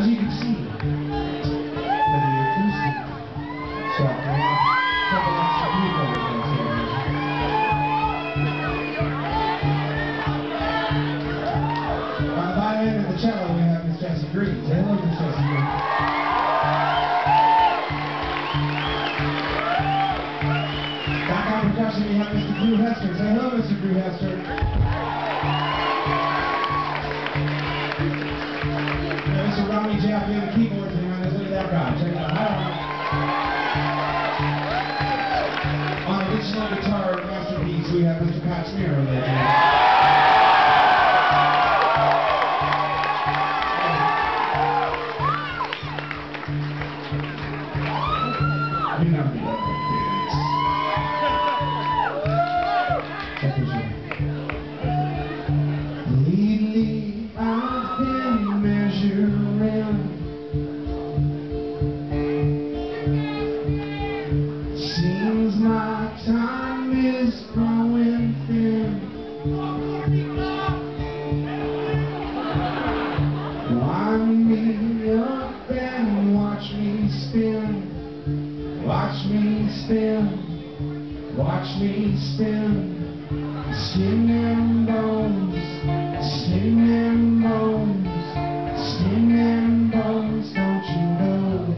As you can see, for the acoustic shot, we have a couple extra people with us here. On the violin and the cello, we have Miss Jessie Green. Say hello, Miss Jessie Green. Back on percussion, we have Mr. Drew Hester. Say hello, Mr. Drew Hester. Mr. Ronnie Jack, we have the keyboard behind us. Look at that guy. Check it out. Hi, on original guitar masterpiece, we have Mr. Pat Smear over there. You know me, check this out. Lately, I've been measuring. Seems my time is growing thin. Wind me up and watch me spin. Watch me spin. Watch me spin. Skin and bones. Skin and bones. Skin and bones, don't you know?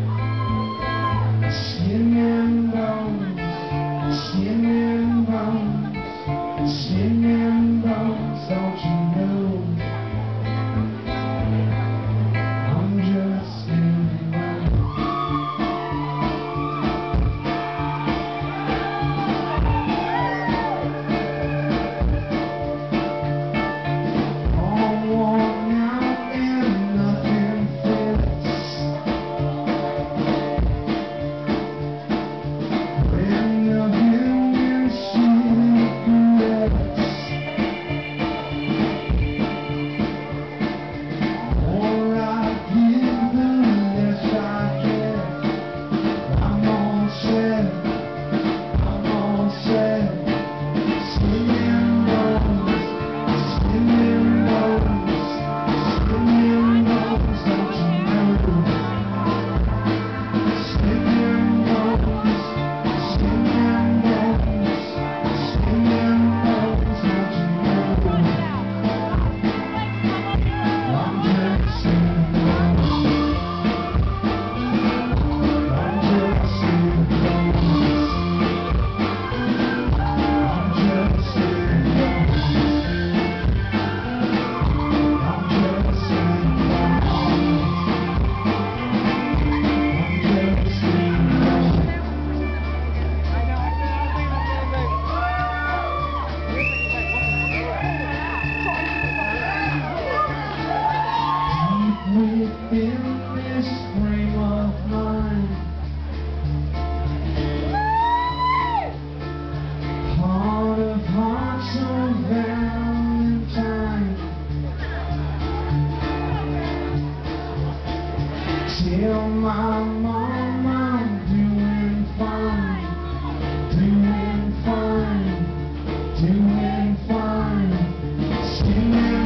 Skin and bones. Skin and bones. Skin and bones, don't you know? I'm just skin and bones. All worn out and nothing fits. When you're in your cigarettes, more I give, the less I get. I'm all set. I'm all set. Skin and bones. Skin and bones. Skin and bones, don't you know? Skin and bones. Skin and bones. Skin and bones, don't you know? I'm just skin and bones. I'm just skin and bones. I'm just skin and bones. I'm just skin and bones. I'm just skin and bones. Deep within this frame of mind, heart of hearts on Valentine. Tell my mom I'm doing fine, doing fine, doing fine. Skin